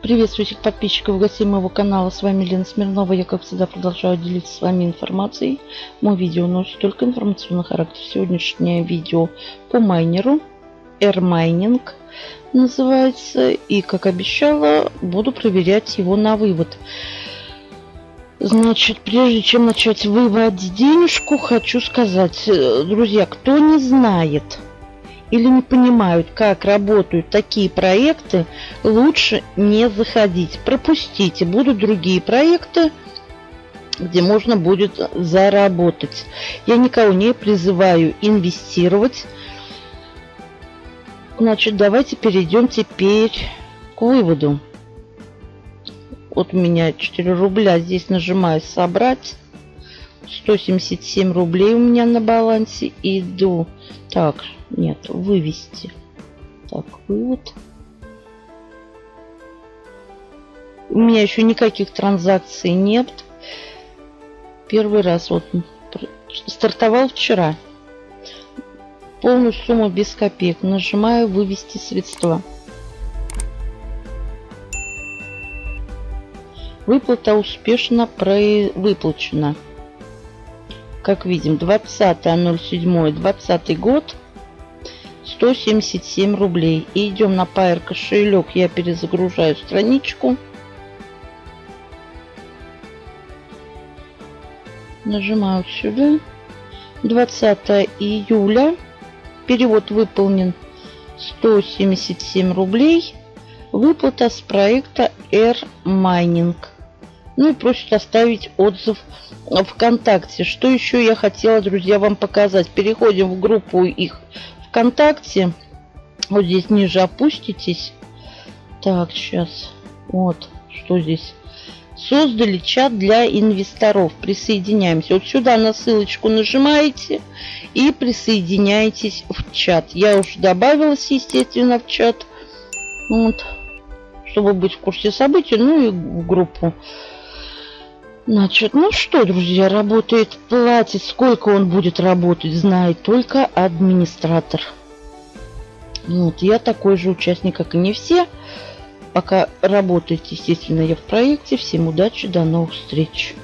Приветствую всех подписчиков и гостей моего канала. С вами Лена Смирнова. Я, как всегда, продолжаю делиться с вами информацией. Мое видео носит только информационный характер. Сегодняшнее видео по майнеру. R-Mining называется. И, как обещала, буду проверять его на вывод. Значит, прежде чем начать выводить денежку, хочу сказать, друзья, кто не знает или не понимают, как работают такие проекты, лучше не заходить. Пропустите. Будут другие проекты, где можно будет заработать. Я никого не призываю инвестировать. Значит, давайте перейдем теперь к выводу. Вот у меня 4 рубля. Здесь нажимаю «Собрать». 177 рублей у меня на балансе. Иду. Так, нет, вывести. Так, вывод. У меня еще никаких транзакций нет. Первый раз вот стартовал вчера. Полную сумму без копеек. Нажимаю «Вывести средства». Выплата успешно выплачена. Как видим, 20.07.20 год. 177 рублей. И идем на Payeer кошелек. Я перезагружаю страничку. Нажимаю сюда. 20 июля. Перевод выполнен. 177 рублей. Выплата с проекта R-Mining. Ну и просит оставить отзыв ВКонтакте. Что еще я хотела, друзья, вам показать. Переходим в группу их ВКонтакте. Вот здесь ниже опуститесь. Так, сейчас. Вот, что здесь. Создали чат для инвесторов. Присоединяемся. Вот сюда на ссылочку нажимаете и присоединяетесь в чат. Я уже добавилась, естественно, в чат. Вот. Чтобы быть в курсе событий. Ну и в группу. Значит, ну что, друзья, работает, платит. Сколько он будет работать, знает только администратор. Вот, я такой же участник, как и не все. Пока работает, естественно, я в проекте. Всем удачи, до новых встреч.